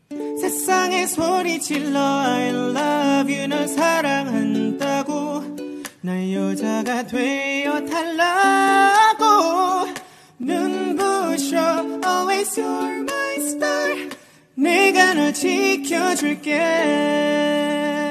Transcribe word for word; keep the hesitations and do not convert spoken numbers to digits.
세상에 소리질러 I love you 널 사랑한다고 날 여자가 되어 달라고 눈부셔 Always you're my star 내가 널 지켜줄게